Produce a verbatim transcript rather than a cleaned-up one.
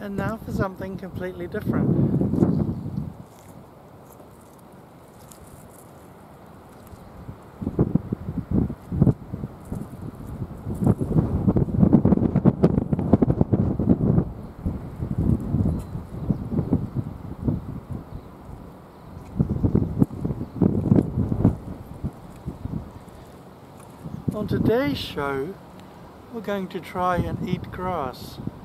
And now for something completely different. On today's show, we're going to try and eat grass.